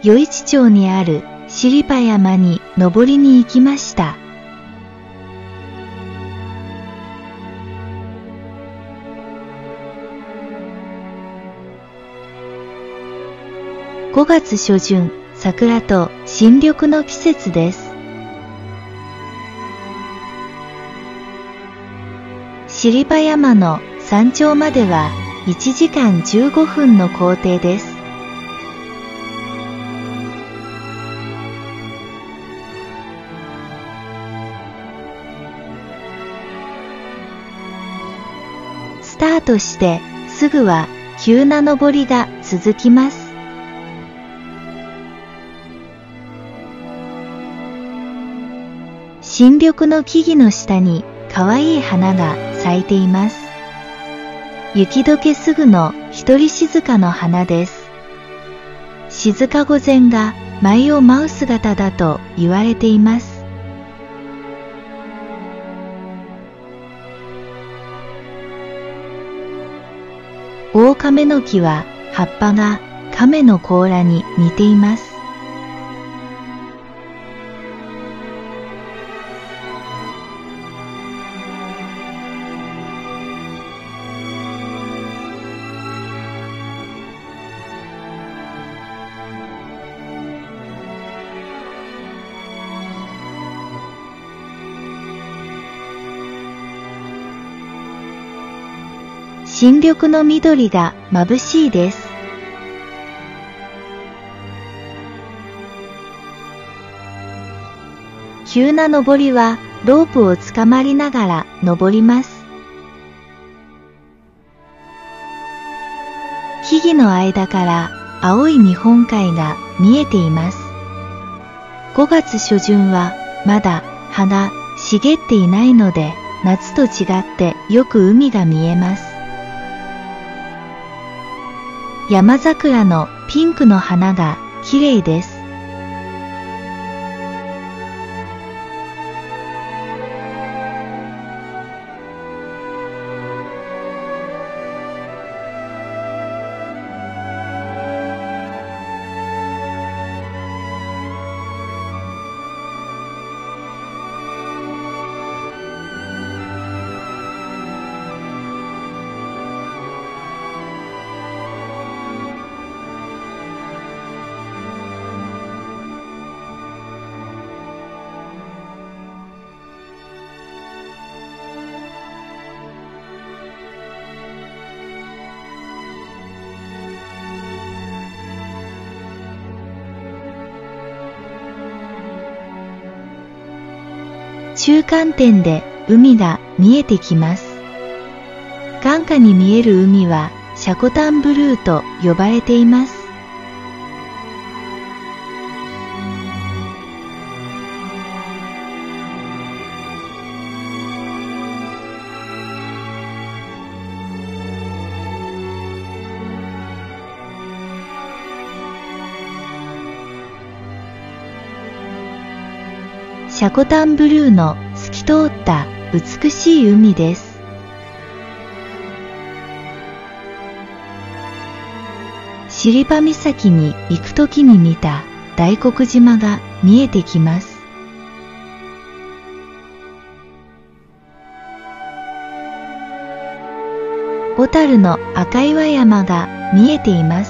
余市町にある尻場山に登りに行きました。5月初旬、桜と新緑の季節です。尻場山の山頂までは1時間15分の行程です。スタートしてすぐは急な登りが続きます。新緑の木々の下に可愛い花が咲いています。雪解けすぐの一人静かの花です。静か御前が舞を舞う姿だと言われています。大亀の木は葉っぱが亀の甲羅に似ています。新緑の緑が眩しいです。急な登りはロープをつかまりながら登ります。木々の間から青い日本海が見えています。5月初旬はまだ葉が茂っていないので、夏と違ってよく海が見えます。山桜のピンクの花がきれいです。中間点で海が見えてきます。眼下に見える海は積丹ブルーと呼ばれています。積丹ブルーの透き通った美しい海です。尻場岬に行くときに見た大黒島が見えてきます。小樽の赤岩山が見えています。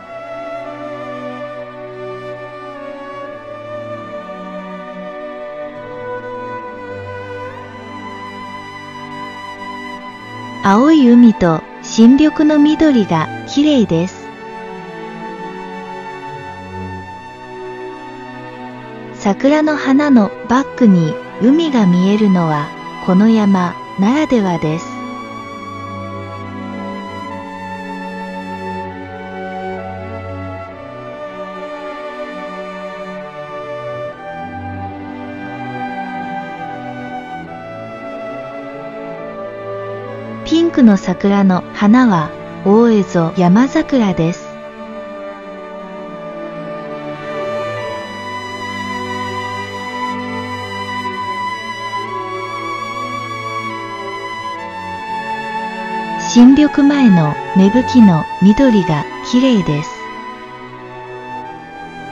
青い海と新緑の緑がきれいです。桜の花のバックに海が見えるのはこの山ならではです。ピンクの桜の花は大蝦夷山桜です。新緑前の芽吹きの緑がきれいです。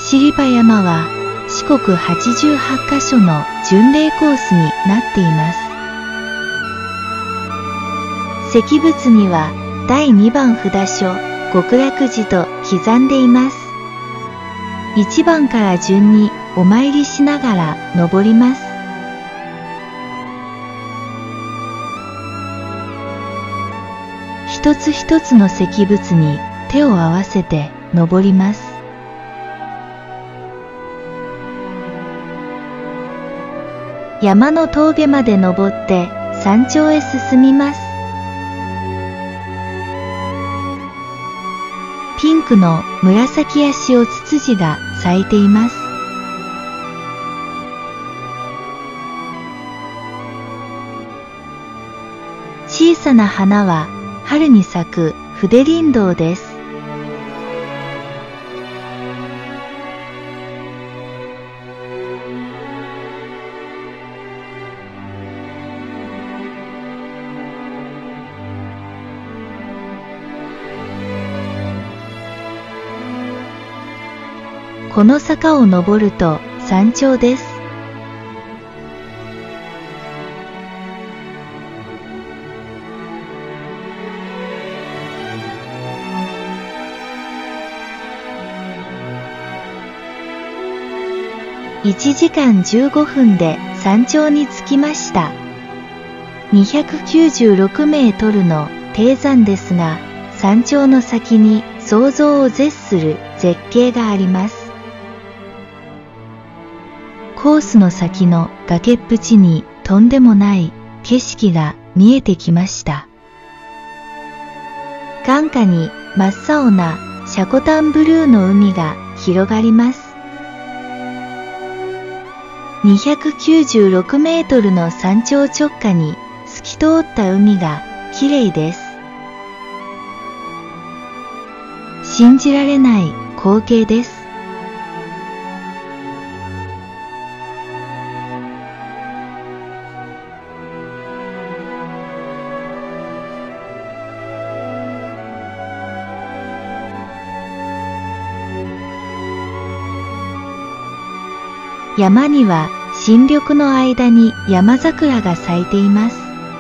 尻場山は四国88カ所の巡礼コースになっています。石仏には第2番札所極楽寺と刻んでいます。1番から順にお参りしながら登ります。一つ一つの石仏に手を合わせて登ります。山の峠まで登って山頂へ進みます。ピンクの紫ヤシオツツジが咲いています。小さな花は春に咲く筆リンドウです。この坂を登ると山頂です。1時間15分で山頂に着きました。296メートルの低山ですが、山頂の先に想像を絶する絶景があります。コースの先の崖っぷちにとんでもない景色が見えてきました。眼下に真っ青な積丹ブルーの海が広がります。296メートルの山頂直下に透き通った海がきれいです。信じられない光景です。山には新緑の間に山桜が咲いています。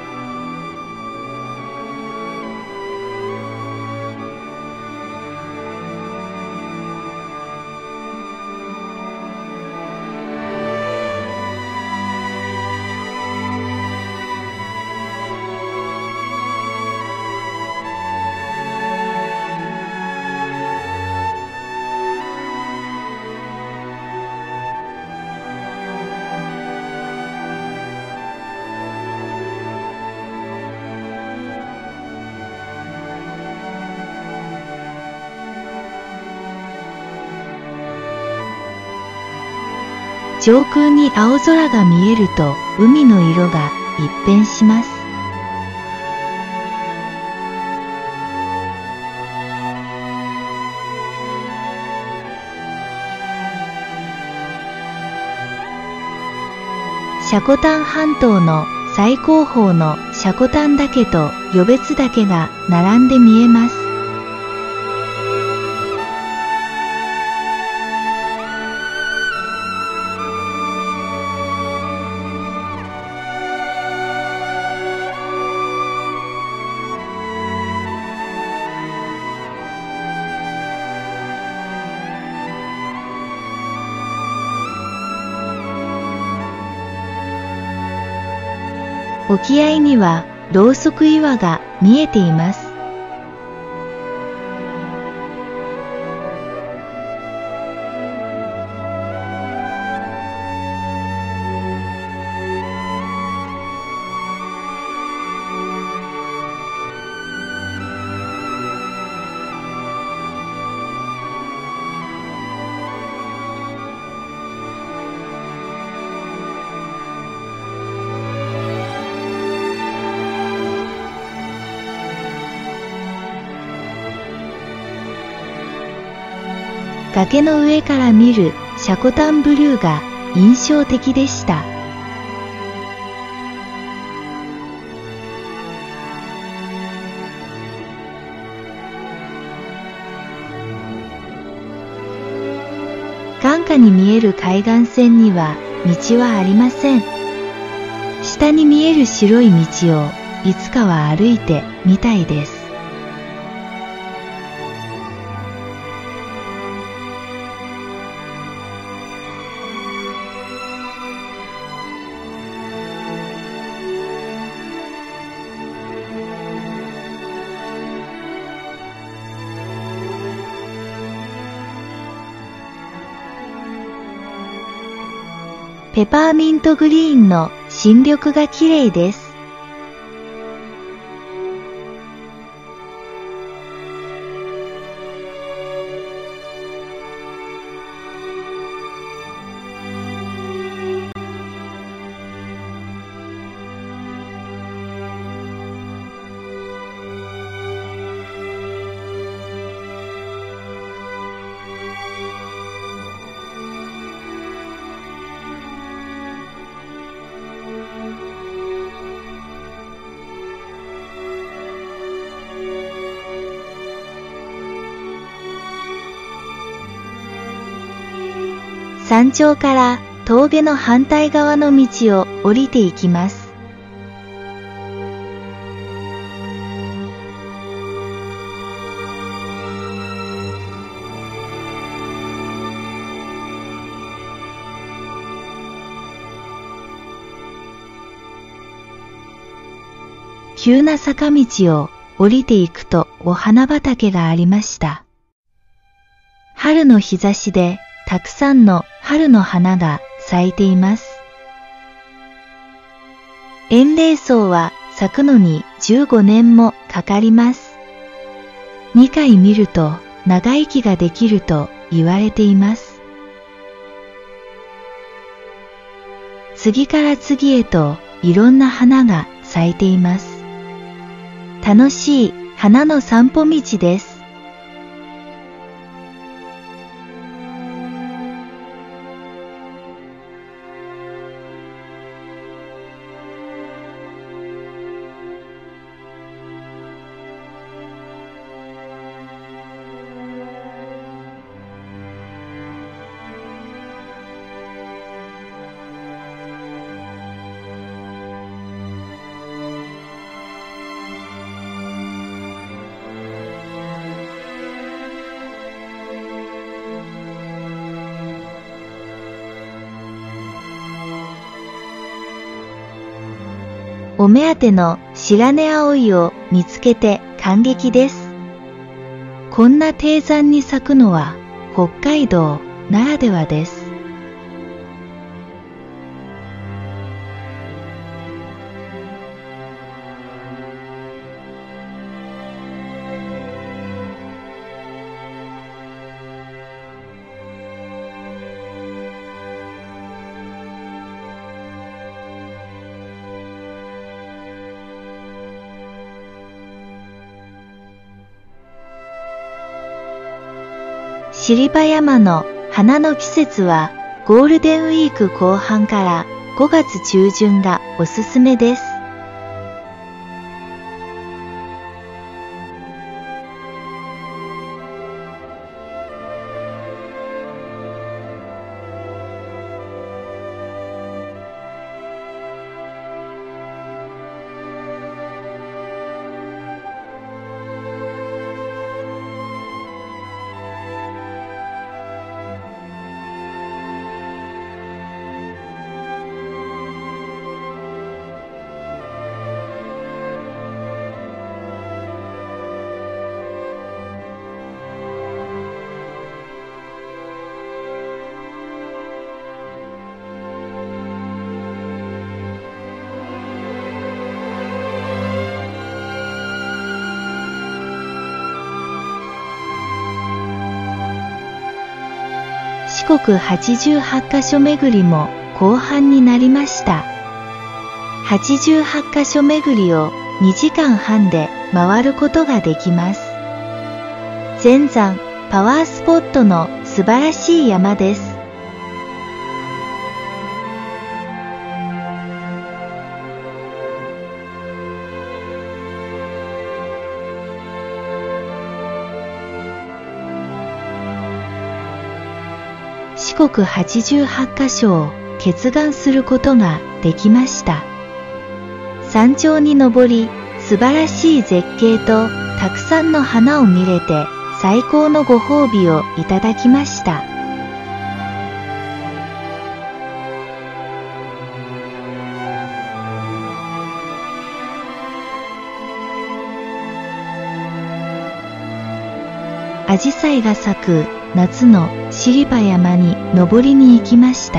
上空に青空が見えると海の色が一変します。積丹半島の最高峰の積丹岳と余別岳が並んで見えます。沖合にはろうそく岩が見えています。崖の上から見る積丹ブルーが印象的でした。 える海岸線には道はありません。下に見える白い道をいつかは歩いてみたいです。ペパーミントグリーンの新緑が綺麗です。山頂から峠の反対側の道を降りていきます。急な坂道を降りていくとお花畑がありました。春の日差しでたくさんの春の花が咲いています。塩嶺草は咲くのに15年もかかります。2回見ると長生きができると言われています。次から次へといろんな花が咲いています。楽しい花の散歩道です。お目当ての白根葵を見つけて感激です。こんな低山に咲くのは北海道ならではです。尻場山の花の季節はゴールデンウィーク後半から5月中旬がおすすめです。四国88カ所巡りも後半になりました。88カ所巡りを2時間半で回ることができます。全山パワースポットの素晴らしい山です。四国88カ所を結願することができました。山頂に登り、素晴らしい絶景とたくさんの花を見れて最高のご褒美をいただきました。アジサイが咲く夏の尻場山に登りに行きました。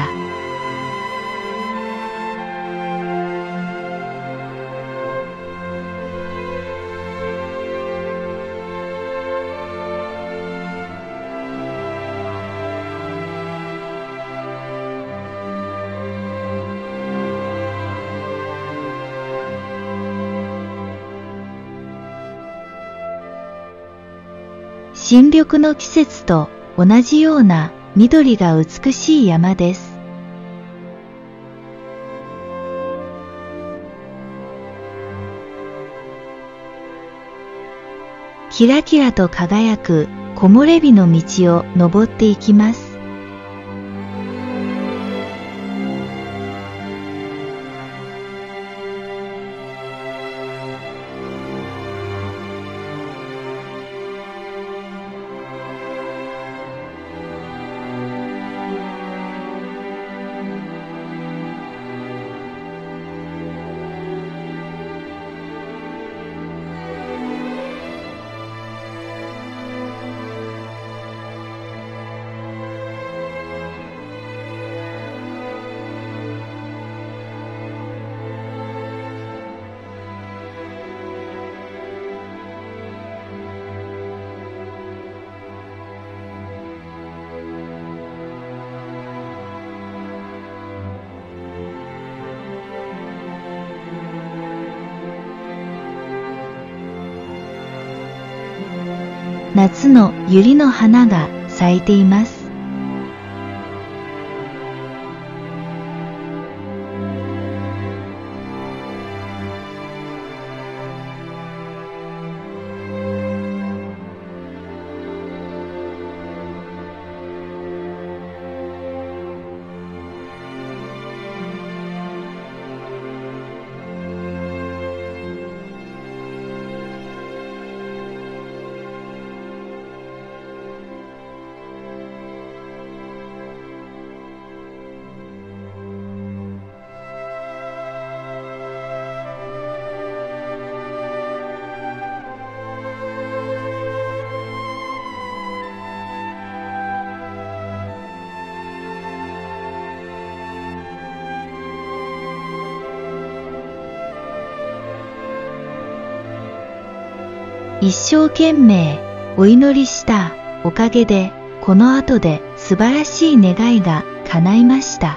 新緑の季節と同じような緑が美しい山です。キラキラと輝く木漏れ日の道を登っていきます。夏の百合の花が咲いています。一生懸命お祈りしたおかげで、この後で素晴らしい願いが叶いました。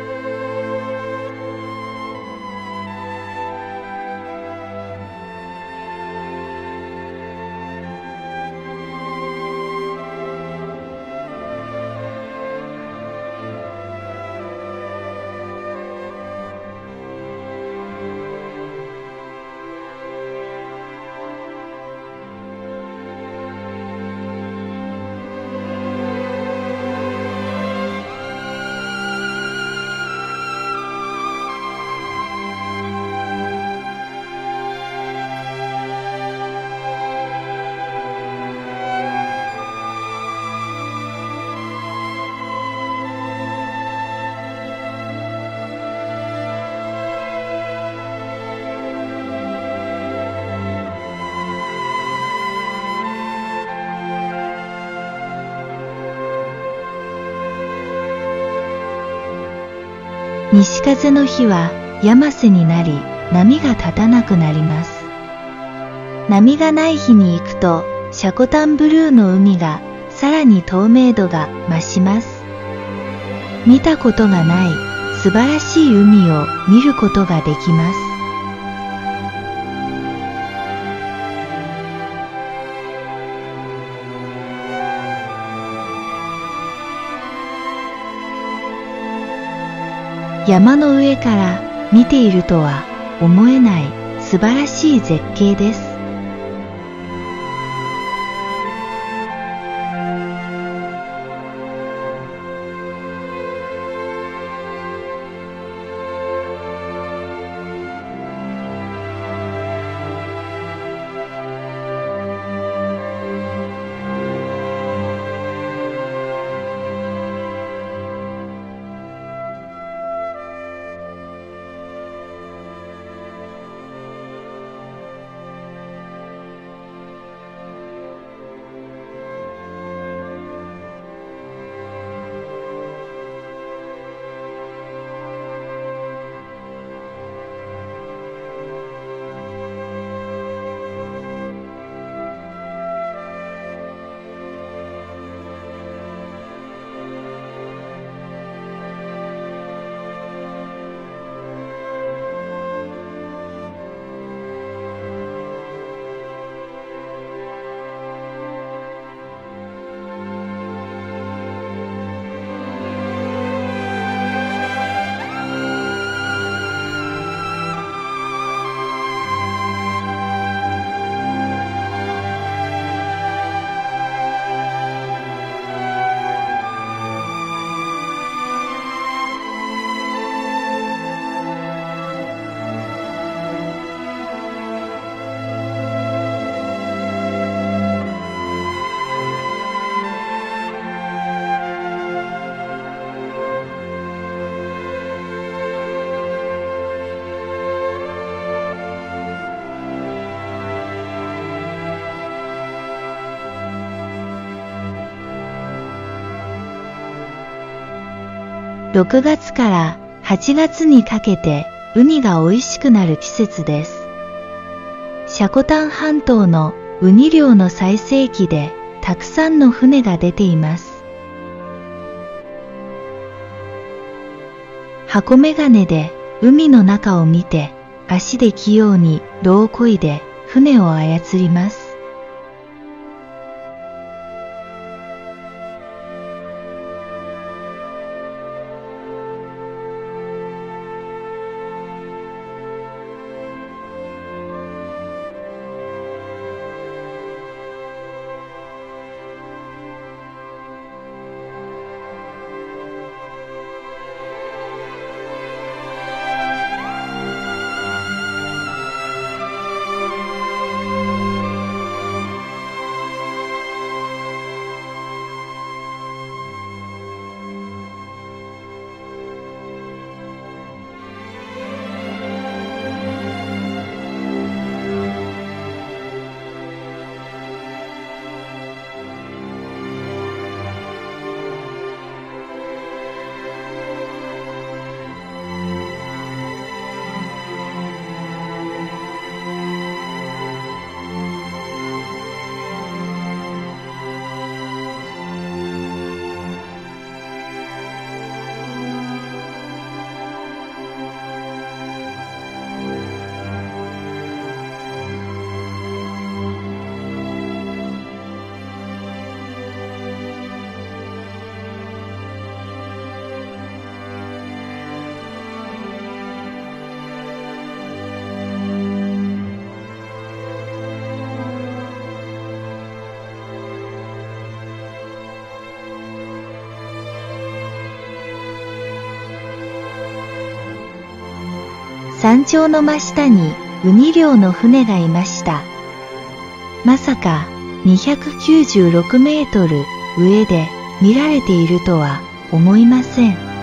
西風の日は山瀬になり、波が立たなくなります。波がない日に行くと、積丹ブルーの海がさらに透明度が増します。見たことがない素晴らしい海を見ることができます。山の上から見ているとは思えない素晴らしい絶景です。 6月から8月にかけてウニが美味しくなる季節です。積丹半島のウニ漁の最盛期でたくさんの船が出ています。箱メガネで海の中を見て、足で器用に櫓を漕いで船を操ります。山頂の真下にウニ漁の船がいました。まさか296メートル上で見られているとは思いません。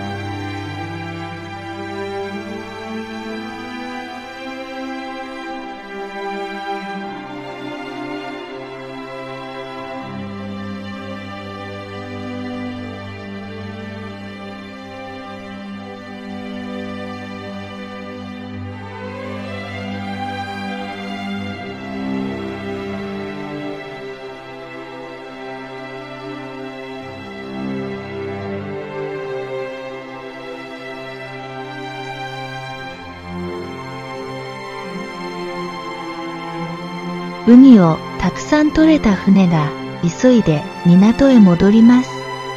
ウニをたくさん取れた船が急いで港へ戻ります。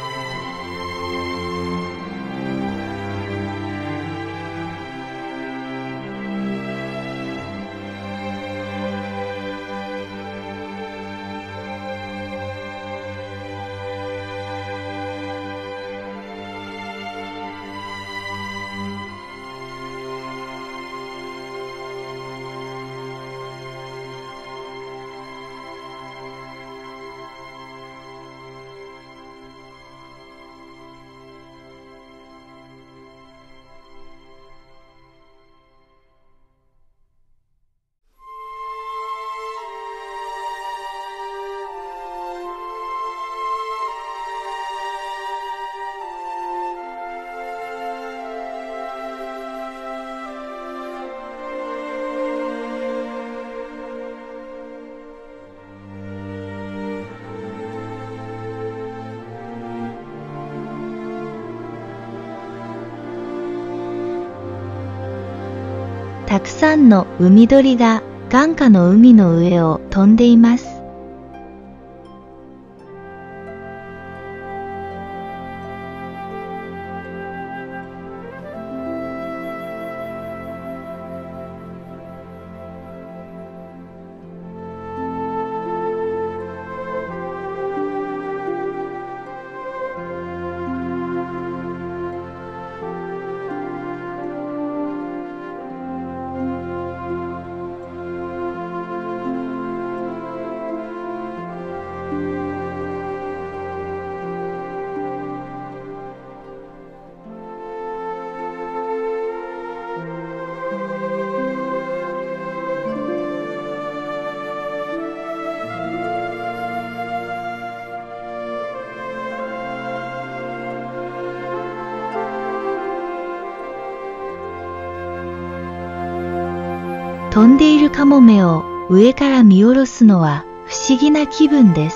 たくさんの海鳥が眼下の海の上を飛んでいます。 飛んでいるカモメを上から見下ろすのは不思議な気分です。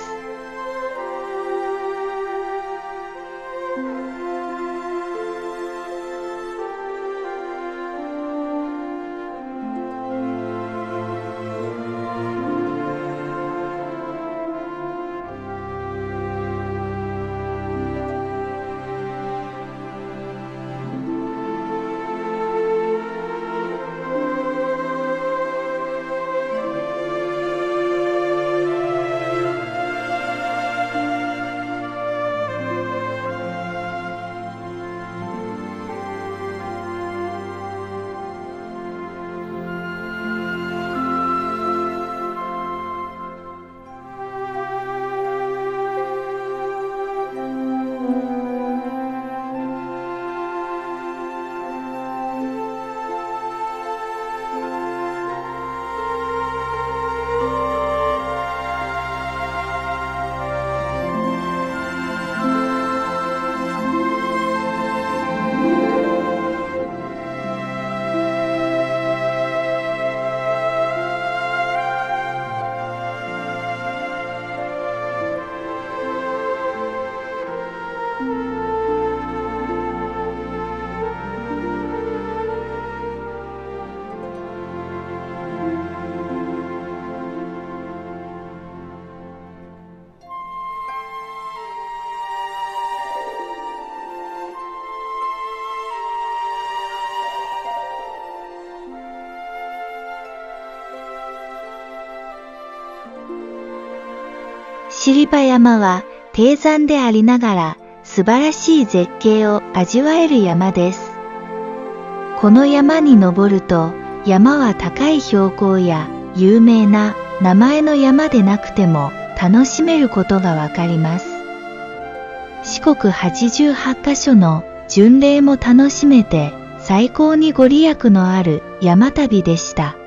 尻場山は低山でありながら素晴らしい絶景を味わえる山です。この山に登ると、山は高い標高や有名な名前の山でなくても楽しめることがわかります。四国88カ所の巡礼も楽しめて最高にご利益のある山旅でした。